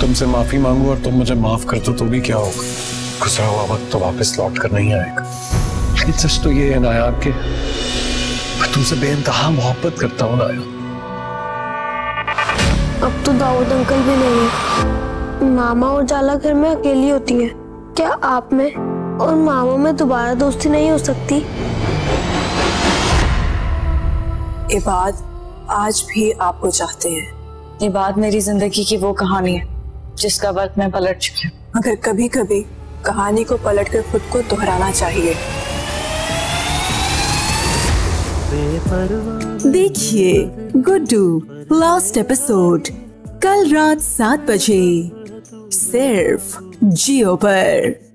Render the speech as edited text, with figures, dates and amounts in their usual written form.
तुमसे माफी मांगू और तुम मुझे माफ कर दो तो भी क्या होगा? गुजरा हुआ वक्त तो वापस लौट कर नहीं आएगा। लेकिन सच तो ये है नायाब कि मैं तुमसे बेइंतहा मोहब्बत करता हूँ नायाब। अब तो दाऊद अंकल भी नहीं है। मामा और जाला घर में अकेली होती है। क्या आप में और मामा में दोबारा दोस्ती नहीं हो सकती? इबाद आज भी आपको चाहते हैं। इबाद मेरी जिंदगी की वो कहानी है जिसका वक्त मैं पलट चुकी हूँ। मगर कभी कभी कहानी को पलटकर खुद को दोहराना चाहिए। देखिए गुड्डू लास्ट एपिसोड कल रात 7 बजे सिर्फ जियो पर।